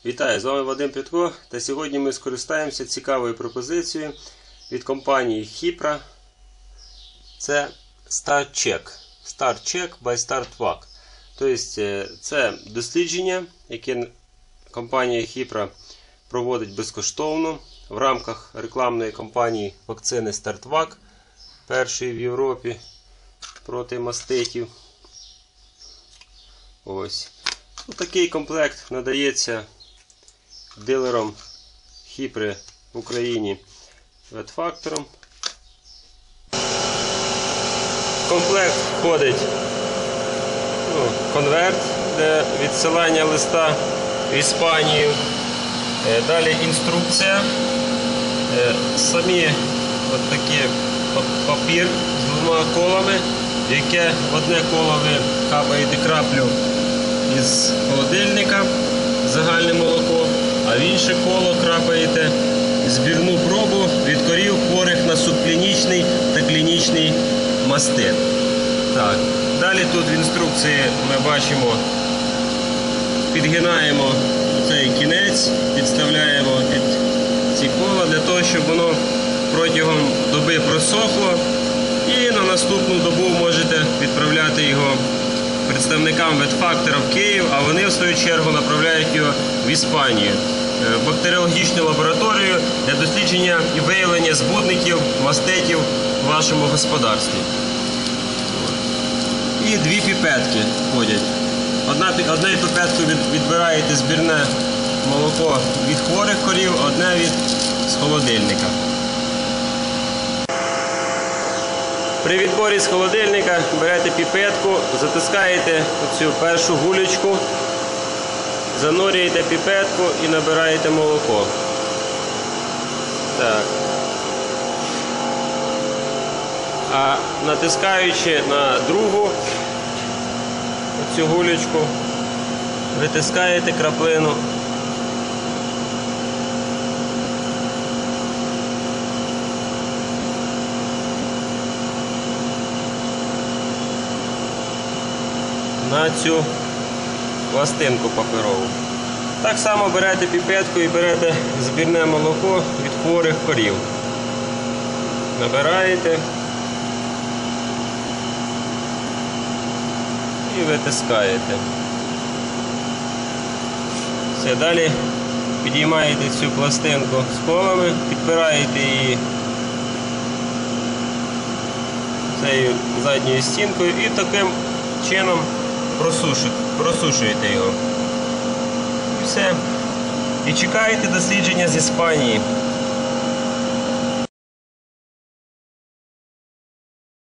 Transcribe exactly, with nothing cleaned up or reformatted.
Вітаю, з вами Вадим Прядко, та сьогодні ми скористаємося цікавою пропозицією від компанії Hypra. Це StarCheck. StarCheck by StarTvac. Тобто це дослідження, яке компанія Hypra проводить безкоштовно в рамках рекламної кампанії вакцини StarTvac, першої в Європі проти маститів. Ось. Такий комплект надається дилером Hypra в Україні ветфактором. В комплект входить ну, конверт для відсилання листа в Іспанію. Далі інструкція. Самі от такі папір з двома колами, в яке в одне коло ви капаєте краплю із холодильника, загальне молоко, а в інше коло крапаєте збірну пробу від корів, хворих на субклінічний та клінічний мастит. Так. Далі тут в інструкції ми бачимо, підгинаємо цей кінець, підставляємо під ці кола для того, щоб воно протягом доби просохло, і на наступну добу можете відправляти його представникам ветфактора в Київ, а вони в свою чергу направляють його в Іспанію, в бактеріологічну лабораторію для дослідження і виявлення збудників, маститів в вашому господарстві. І дві піпетки входять. Одна, одною піпеткою відбираєте збірне молоко від хворих корів, одне від з холодильника. При відборі з холодильника берете піпетку, затискаєте цю першу гулечку, занурюєте піпетку і набираєте молоко. Так. А натискаючи на другу цю гулечку, витискаєте краплину. На цю пластинку паперову. Так само берете піпетку і берете збірне молоко від хворих корів. Набираєте і витискаєте. Все, далі підіймаєте цю пластинку з колами, підпираєте її цією задньою стінкою і таким чином просушуєте його. І все. І чекаєте дослідження з Іспанії.